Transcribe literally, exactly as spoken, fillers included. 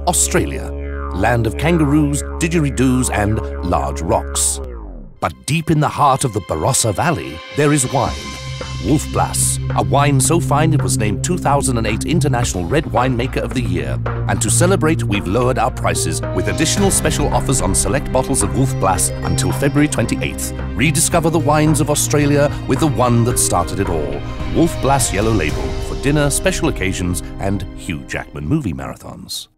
Australia, land of kangaroos, didgeridoos and large rocks. But deep in the heart of the Barossa Valley, there is wine. Wolf Blass, a wine so fine it was named two thousand eight International Red Winemaker of the Year. And to celebrate, we've lowered our prices with additional special offers on select bottles of Wolf Blass until February twenty-eighth. Rediscover the wines of Australia with the one that started it all. Wolf Blass Yellow Label for dinner, special occasions and Hugh Jackman movie marathons.